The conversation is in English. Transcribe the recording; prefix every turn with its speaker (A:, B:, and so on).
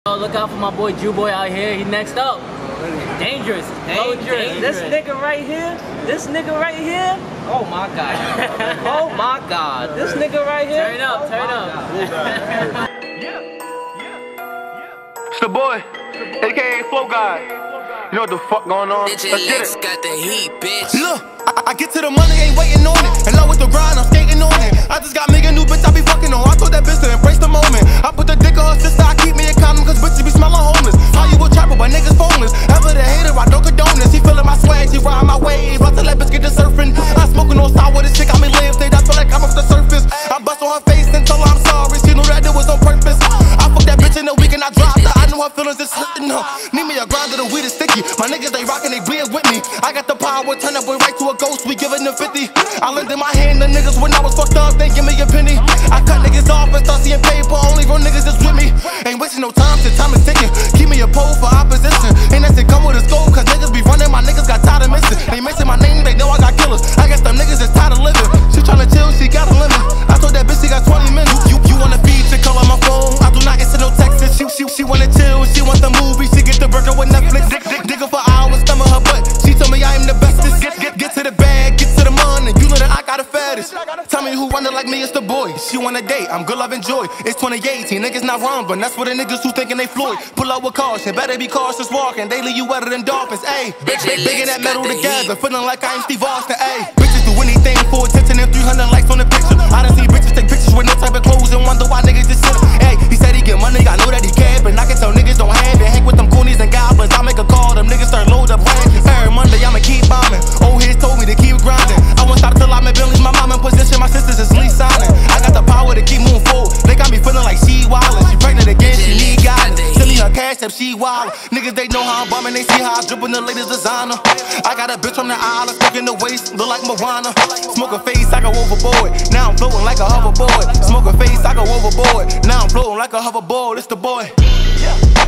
A: Look out for my boy DrewBoy out here. He next up. Dangerous.
B: This nigga right here. This nigga right here. Oh my god. Oh my god. This nigga right here.
A: Turn up. Turn up.
C: It's the boy, aka Flow Guy. You know what the fuck going on? Let's get it.
D: Got the heat, bitch.
C: Look, I get to the money, ain't waiting on it. And now with the grind, I'm skating on it. I just got me a new bitch, I be fucking on. I told that bitch to embrace the moment. I put the dick on her sister, I keep me a condom, cause bitches be smelling homeless. How you a trapper, but niggas phoneless? Ever the hater, I don't condone this. He feeling my swag, she riding my wave. I tell that bitch get to surfing. I'm smoking on side with this chick, got me live state. I feel like I'm off the surface. I bust on her face and tell her I'm sorry. She knew that it was on purpose. I fucked that bitch in the weekend, I dropped her. I knew her feelings is hurting her. Need me a grinder, the weed is sticky. My niggas, they rockin', they bleed with me. I got the power, turn that boy right to a ghost. We giving them 50. I lent in my hand, the niggas when I was fucked up, they give me a penny. I cut niggas off and start seeing paper, only real niggas is with me. Ain't wasting no time, till time is ticking. Keep me a pole for opposition. Ain't that shit come with a scope, cause niggas be running, my niggas got tired of missing. They missing my name, they know I got killers. I guess them niggas is tired of living. She tryna chill, she got a limit. I told that bitch she got 20 minutes. You wanna feed, she call on my phone. I do not get to no texts. She wanna chill, she want the movie. She get the burger with Netflix. Dig her for hours, stomach her butt. She told me I am the bestest. Get to the bag, get to the money. You know that I got a fetish. Tell me who running like me, it's the boy. She want a date, I'm good, love, and joy. It's 2018, niggas not wrong, but that's for the niggas who thinking they Floyd. Pull up with caution, better be cautious walking. They leave you wetter than dolphins, ayy. Biggin' that metal together, feeling like I ain't Steve Austin, ayy. Bitches do anything for attention and 300 likes on the picture. I done seen bitches take pictures with no type of clothes and wonder why niggas just sit. Ayy, he said he get money, I know that he can, but I can tell niggas don't have it. Hang with them goonies and goblins, I make a call, them niggas start load up ranches. Every Monday I'ma keep bombing. Old heads told me to keep grinding. I won't stop till I'm in Billy's, my mom in position, my sisters is lease signing. I got the power to keep moving forward. They got me feeling like she wildin'. She pregnant again, she need guidance. Send me her cash up, she wildin'. Niggas they know how I'm bumming, they see how I drippin' the latest designer. I got a bitch from the island, stuck in the waist, look like Moana. Smoke a face, I go overboard. Now I'm floating like a hoverboard. Smoke a face, I go overboard. Now I'm floating like a hoverboard. It's the boy.